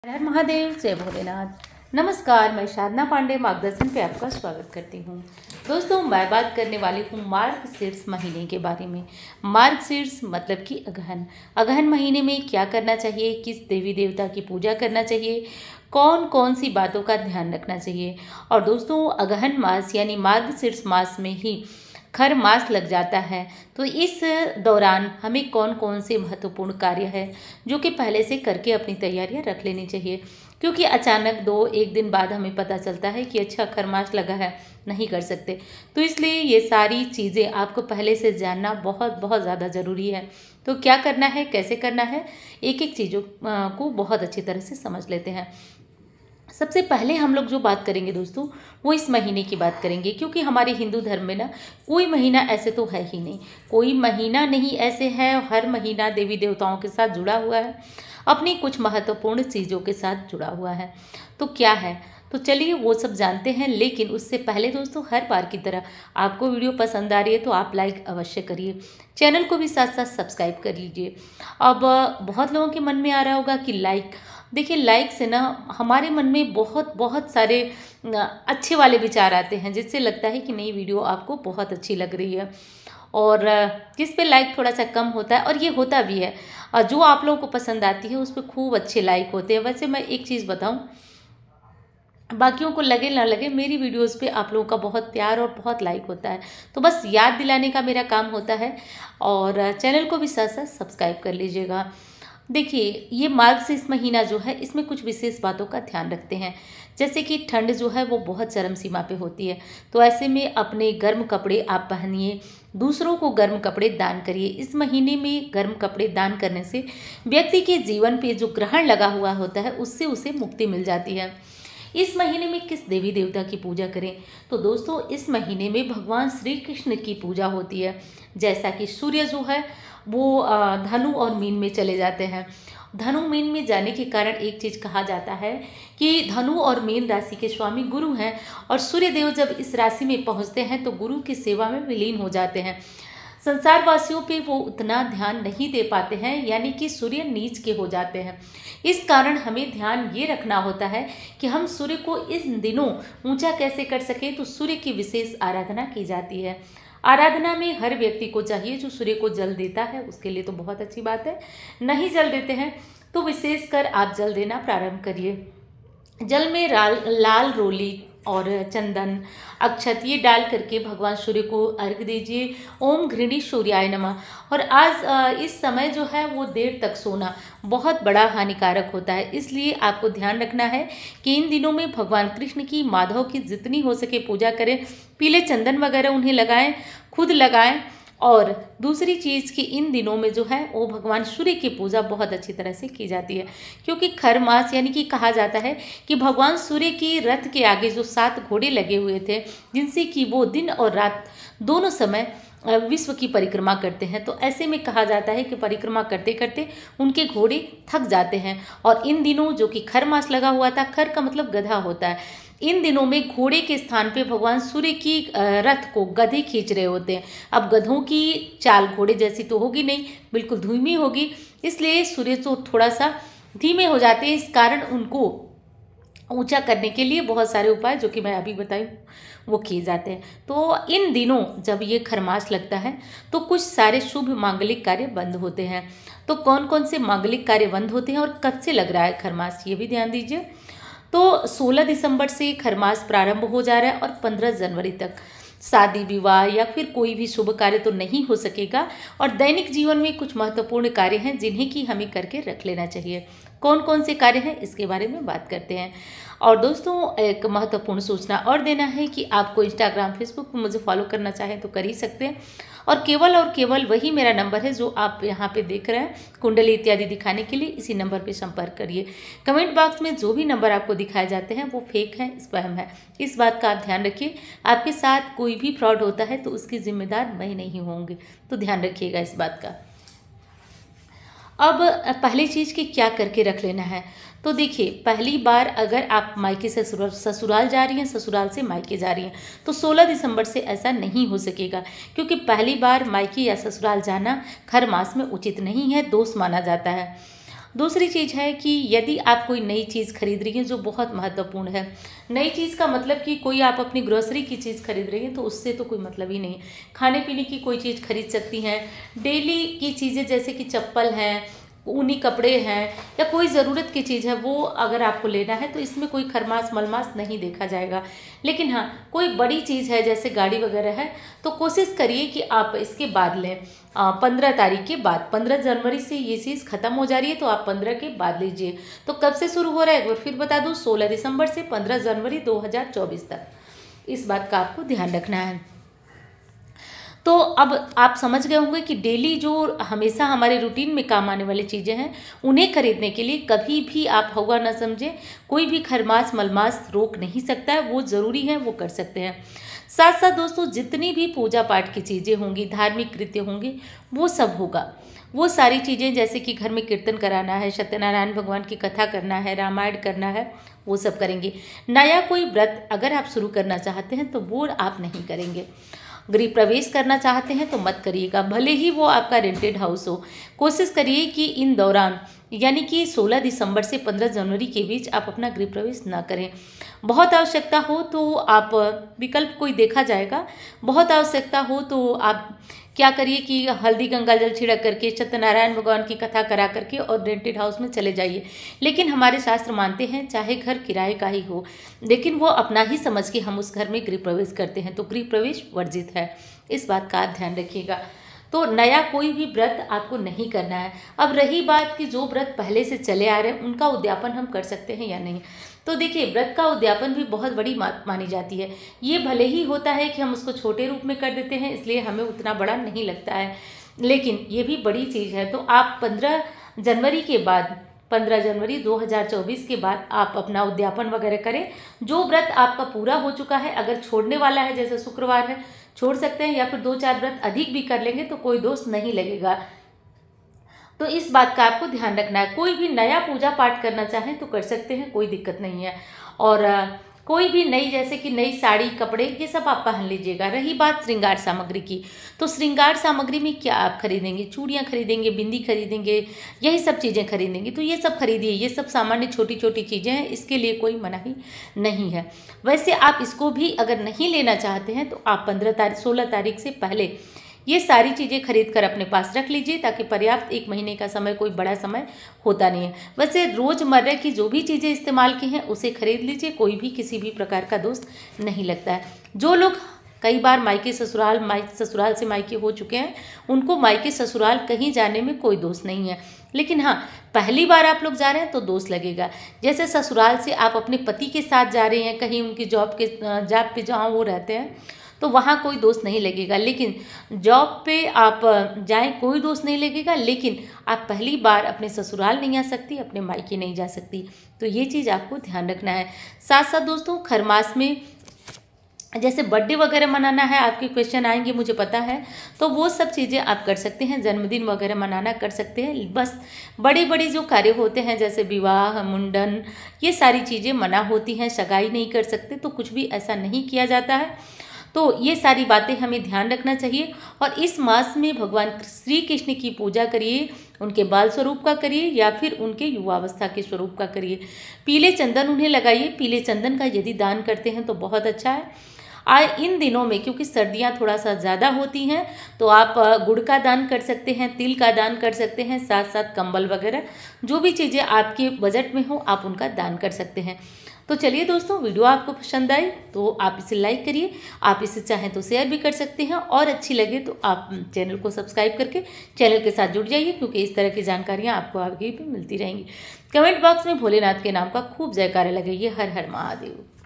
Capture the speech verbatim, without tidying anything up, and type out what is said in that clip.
हर हर महादेव, जय भोलेनाथ। नमस्कार, मैं साधना पांडे मार्गदर्शन पे आपका स्वागत करती हूँ। दोस्तों, मैं बात करने वाली हूँ मार्गशीर्ष महीने के बारे में। मार्गशीर्ष मतलब कि अगहन। अगहन महीने में क्या करना चाहिए, किस देवी देवता की पूजा करना चाहिए, कौन कौन सी बातों का ध्यान रखना चाहिए। और दोस्तों, अगहन मास यानी मार्गशीर्ष मास में ही खर मास लग जाता है। तो इस दौरान हमें कौन कौन से महत्वपूर्ण कार्य है जो कि पहले से करके अपनी तैयारियां रख लेनी चाहिए, क्योंकि अचानक दो एक दिन बाद हमें पता चलता है कि अच्छा खर मास लगा है, नहीं कर सकते। तो इसलिए ये सारी चीज़ें आपको पहले से जानना बहुत बहुत ज़्यादा ज़रूरी है। तो क्या करना है, कैसे करना है, एक एक चीज़ों को बहुत अच्छी तरह से समझ लेते हैं। सबसे पहले हम लोग जो बात करेंगे दोस्तों, वो इस महीने की बात करेंगे, क्योंकि हमारे हिंदू धर्म में ना कोई महीना ऐसे तो है ही नहीं, कोई महीना नहीं ऐसे है। हर महीना देवी देवताओं के साथ जुड़ा हुआ है, अपनी कुछ महत्वपूर्ण चीज़ों के साथ जुड़ा हुआ है। तो क्या है, तो चलिए वो सब जानते हैं। लेकिन उससे पहले दोस्तों, हर बार की तरह आपको वीडियो पसंद आ रही है तो आप लाइक अवश्य करिए, चैनल को भी साथ साथ सब्सक्राइब कर लीजिए। अब बहुत लोगों के मन में आ रहा होगा कि लाइक, देखिए लाइक से ना हमारे मन में बहुत बहुत सारे अच्छे वाले विचार आते हैं, जिससे लगता है कि नई वीडियो आपको बहुत अच्छी लग रही है, और जिस पे लाइक थोड़ा सा कम होता है, और ये होता भी है, और जो आप लोगों को पसंद आती है उस पर खूब अच्छे लाइक होते हैं। वैसे मैं एक चीज़ बताऊं, बाकियों को लगे ना लगे, मेरी वीडियोस पे आप लोगों का बहुत प्यार और बहुत लाइक होता है। तो बस याद दिलाने का मेरा काम होता है, और चैनल को भी साथ साथ सब्सक्राइब कर लीजिएगा। देखिए, ये मार्गशीर्ष महीना जो है, इसमें कुछ विशेष बातों का ध्यान रखते हैं। जैसे कि ठंड जो है वो बहुत चरम सीमा पे होती है, तो ऐसे में अपने गर्म कपड़े आप पहनिए, दूसरों को गर्म कपड़े दान करिए। इस महीने में गर्म कपड़े दान करने से व्यक्ति के जीवन पे जो ग्रहण लगा हुआ होता है उससे उसे मुक्ति मिल जाती है। इस महीने में किस देवी देवता की पूजा करें, तो दोस्तों इस महीने में भगवान श्री कृष्ण की पूजा होती है। जैसा कि सूर्य जो है वो धनु और मीन में चले जाते हैं। धनु मीन में जाने के कारण एक चीज़ कहा जाता है कि धनु और मीन राशि के स्वामी गुरु हैं, और सूर्य देव जब इस राशि में पहुंचते हैं तो गुरु की सेवा में विलीन हो जाते हैं। संसार वासियों पे वो उतना ध्यान नहीं दे पाते हैं, यानी कि सूर्य नीच के हो जाते हैं। इस कारण हमें ध्यान ये रखना होता है कि हम सूर्य को इस दिनों ऊंचा कैसे कर सकें। तो सूर्य की विशेष आराधना की जाती है। आराधना में हर व्यक्ति को चाहिए जो सूर्य को जल देता है, उसके लिए तो बहुत अच्छी बात है। नहीं जल देते हैं तो विशेषकर आप जल देना प्रारंभ करिए। जल में लाल लाल रोली और चंदन, अक्षत ये डाल करके भगवान सूर्य को अर्घ दीजिए। ओम घृणी सूर्याय नमः। और आज इस समय जो है वो देर तक सोना बहुत बड़ा हानिकारक होता है, इसलिए आपको ध्यान रखना है कि इन दिनों में भगवान कृष्ण की, माधव की जितनी हो सके पूजा करें। पीले चंदन वगैरह उन्हें लगाएं, खुद लगाएं। और दूसरी चीज़ कि इन दिनों में जो है वो भगवान सूर्य की पूजा बहुत अच्छी तरह से की जाती है, क्योंकि खर मास यानी कि कहा जाता है कि भगवान सूर्य की रथ के आगे जो सात घोड़े लगे हुए थे, जिनसे कि वो दिन और रात दोनों समय विश्व की परिक्रमा करते हैं। तो ऐसे में कहा जाता है कि परिक्रमा करते करते उनके घोड़े थक जाते हैं, और इन दिनों जो कि खर मास लगा हुआ था, खर का मतलब गधा होता है, इन दिनों में घोड़े के स्थान पे भगवान सूर्य की रथ को गधे खींच रहे होते हैं। अब गधों की चाल घोड़े जैसी तो होगी नहीं, बिल्कुल धीमी होगी, इसलिए सूर्य तो थोड़ा सा धीमे हो जाते हैं। इस कारण उनको ऊंचा करने के लिए बहुत सारे उपाय जो कि मैं अभी बताई वो किए जाते हैं। तो इन दिनों जब ये खरमास लगता है तो कुछ सारे शुभ मांगलिक कार्य बंद होते हैं। तो कौन कौन से मांगलिक कार्य बंद होते हैं और कब से लग रहा है खरमास, ये भी ध्यान दीजिए। तो सोलह दिसंबर से खरमास प्रारंभ हो जा रहा है, और पंद्रह जनवरी तक शादी विवाह या फिर कोई भी शुभ कार्य तो नहीं हो सकेगा। और दैनिक जीवन में कुछ महत्वपूर्ण कार्य हैं जिन्हें कि हमें करके रख लेना चाहिए। कौन कौन से कार्य हैं इसके बारे में बात करते हैं। और दोस्तों, एक महत्वपूर्ण सूचना और देना है कि आपको इंस्टाग्राम, फेसबुक पर मुझे फॉलो करना चाहें तो कर ही सकते हैं, और केवल और केवल वही मेरा नंबर है जो आप यहाँ पे देख रहे हैं, कुंडली इत्यादि दिखाने के लिए इसी नंबर पे संपर्क करिए। कमेंट बॉक्स में जो भी नंबर आपको दिखाए जाते हैं वो फेक है, स्पैम है, इस बात का आप ध्यान रखिए। आपके साथ कोई भी फ्रॉड होता है तो उसकी जिम्मेदार मैं नहीं होंगी, तो ध्यान रखिएगा इस बात का। अब पहली चीज़ कि क्या करके रख लेना है, तो देखिए पहली बार अगर आप मायके से ससुराल ससुराल जा रही हैं, ससुराल से मायके जा रही हैं, तो सोलह दिसंबर से ऐसा नहीं हो सकेगा, क्योंकि पहली बार मायके या ससुराल जाना खर मास में उचित नहीं है, दोष माना जाता है। दूसरी चीज़ है कि यदि आप कोई नई चीज़ खरीद रही हैं जो बहुत महत्वपूर्ण है, नई चीज़ का मतलब कि कोई आप अपनी ग्रोसरी की चीज़ खरीद रही हैं तो उससे तो कोई मतलब ही नहीं। खाने पीने की कोई चीज़ खरीद सकती हैं, डेली की चीज़ें जैसे कि चप्पल हैं, ऊनी कपड़े हैं या कोई ज़रूरत की चीज़ है, वो अगर आपको लेना है तो इसमें कोई खरमास मलमास नहीं देखा जाएगा। लेकिन हाँ, कोई बड़ी चीज़ है जैसे गाड़ी वगैरह है तो कोशिश करिए कि आप इसके बाद लें, पंद्रह तारीख के बाद। पंद्रह जनवरी से ये चीज़ ख़त्म हो जा रही है तो आप पंद्रह के बाद लीजिए। तो कब से शुरू हो रहा है एक बार फिर बता दूँ, सोलह दिसंबर से पंद्रह जनवरी दो हज़ार चौबीस तक। इस बात का आपको ध्यान रखना है। तो अब आप समझ गए होंगे कि डेली जो हमेशा हमारे रूटीन में काम आने वाली चीज़ें हैं उन्हें खरीदने के लिए कभी भी आप हवा ना समझें, कोई भी खरमास मलमास रोक नहीं सकता है, वो ज़रूरी है, वो कर सकते हैं। साथ साथ दोस्तों जितनी भी पूजा पाठ की चीज़ें होंगी, धार्मिक कृत्य होंगे, वो सब होगा। वो सारी चीज़ें जैसे कि घर में कीर्तन कराना है, सत्यनारायण भगवान की कथा करना है, रामायण करना है, वो सब करेंगे। नया कोई व्रत अगर आप शुरू करना चाहते हैं तो वो आप नहीं करेंगे। गृह प्रवेश करना चाहते हैं तो मत करिएगा, भले ही वो आपका रेंटेड हाउस हो। कोशिश करिए कि इन दौरान यानी कि सोलह दिसंबर से पंद्रह जनवरी के बीच आप अपना गृह प्रवेश ना करें। बहुत आवश्यकता हो तो आप विकल्प कोई देखा जाएगा। बहुत आवश्यकता हो तो आप क्या करिए कि हल्दी गंगा जल छिड़क करके सत्यनारायण भगवान की कथा करा करके और रेंटेड हाउस में चले जाइए। लेकिन हमारे शास्त्र मानते हैं चाहे घर किराए का ही हो, लेकिन वो अपना ही समझ के हम उस घर में गृह प्रवेश करते हैं, तो गृह प्रवेश वर्जित है। इस बात का आप ध्यान रखिएगा। तो नया कोई भी व्रत आपको नहीं करना है। अब रही बात कि जो व्रत पहले से चले आ रहे हैं उनका उद्यापन हम कर सकते हैं या नहीं, तो देखिए व्रत का उद्यापन भी बहुत बड़ी बात मानी जाती है। ये भले ही होता है कि हम उसको छोटे रूप में कर देते हैं, इसलिए हमें उतना बड़ा नहीं लगता है, लेकिन ये भी बड़ी चीज़ है। तो आप पंद्रह जनवरी के बाद पंद्रह जनवरी दो हज़ार चौबीस के बाद आप अपना उद्यापन वगैरह करें। जो व्रत आपका पूरा हो चुका है, अगर छोड़ने वाला है जैसे शुक्रवार है छोड़ सकते हैं, या फिर दो चार व्रत अधिक भी कर लेंगे तो कोई दोष नहीं लगेगा। तो इस बात का आपको ध्यान रखना है। कोई भी नया पूजा पाठ करना चाहें तो कर सकते हैं, कोई दिक्कत नहीं है। और कोई भी नई जैसे कि नई साड़ी कपड़े ये सब आप पहन लीजिएगा। रही बात श्रृंगार सामग्री की, तो श्रृंगार सामग्री में क्या आप खरीदेंगे, चूड़ियाँ खरीदेंगे, बिंदी खरीदेंगे, यही सब चीज़ें खरीदेंगे, तो ये सब खरीदिए। ये सब सामान्य छोटी छोटी चीज़ें हैं, इसके लिए कोई मनाही नहीं है। वैसे आप इसको भी अगर नहीं लेना चाहते हैं तो आप पंद्रह तारीख सोलह तारीख से पहले ये सारी चीज़ें खरीद कर अपने पास रख लीजिए, ताकि पर्याप्त एक महीने का समय कोई बड़ा समय होता नहीं है। वैसे रोज़मर्रा की जो भी चीज़ें इस्तेमाल की हैं उसे खरीद लीजिए, कोई भी किसी भी प्रकार का दोष नहीं लगता है। जो लोग कई बार मायके ससुराल माई ससुराल से मायके हो चुके हैं उनको मायके ससुराल कहीं जाने में कोई दोष नहीं है, लेकिन हाँ पहली बार आप लोग जा रहे हैं तो दोष लगेगा। जैसे ससुराल से आप अपने पति के साथ जा रहे हैं कहीं उनकी जॉब के जॉब पे जहाँ वो रहते हैं तो वहाँ कोई दोष नहीं लगेगा, लेकिन जॉब पे आप जाएं कोई दोष नहीं लगेगा। लेकिन आप पहली बार अपने ससुराल नहीं आ सकती, अपने मायके नहीं जा सकती, तो ये चीज़ आपको ध्यान रखना है। साथ साथ दोस्तों खरमास में जैसे बर्थडे वगैरह मनाना है, आपके क्वेश्चन आएंगे मुझे पता है, तो वो सब चीज़ें आप कर सकते हैं। जन्मदिन वगैरह मनाना कर सकते हैं। बस बड़े बड़े जो कार्य होते हैं जैसे विवाह, मुंडन, ये सारी चीज़ें मना होती हैं। सगाई नहीं कर सकते, तो कुछ भी ऐसा नहीं किया जाता है। तो ये सारी बातें हमें ध्यान रखना चाहिए। और इस मास में भगवान श्री कृष्ण की पूजा करिए, उनके बाल स्वरूप का करिए या फिर उनके युवावस्था के स्वरूप का करिए। पीले चंदन उन्हें लगाइए। पीले चंदन का यदि दान करते हैं तो बहुत अच्छा है। आज इन दिनों में क्योंकि सर्दियां थोड़ा सा ज़्यादा होती हैं तो आप गुड़ का दान कर सकते हैं, तिल का दान कर सकते हैं, साथ साथ कंबल वगैरह जो भी चीज़ें आपके बजट में हो आप उनका दान कर सकते हैं। तो चलिए दोस्तों, वीडियो आपको पसंद आई तो आप इसे लाइक करिए, आप इसे चाहें तो शेयर भी कर सकते हैं, और अच्छी लगे तो आप चैनल को सब्सक्राइब करके चैनल के साथ जुड़ जाइए, क्योंकि इस तरह की जानकारियाँ आपको आगे भी मिलती रहेंगी। कमेंट बॉक्स में भोलेनाथ के नाम का खूब जयकारा लगाइए। हर हर महादेव।